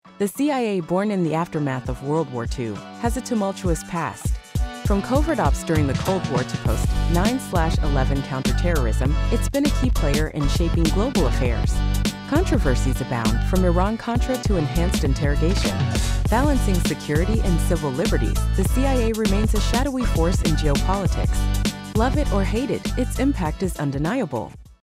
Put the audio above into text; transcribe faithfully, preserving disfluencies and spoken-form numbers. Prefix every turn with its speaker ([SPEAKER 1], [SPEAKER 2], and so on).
[SPEAKER 1] The C I A, born in the aftermath of World War Two, has a tumultuous past. From covert ops during the Cold War to post nine eleven counterterrorism, it's been a key player in shaping global affairs. Controversies abound, from Iran-Contra to enhanced interrogation. Balancing security and civil liberties, the C I A remains a shadowy force in geopolitics. Love it or hate it, its impact is undeniable.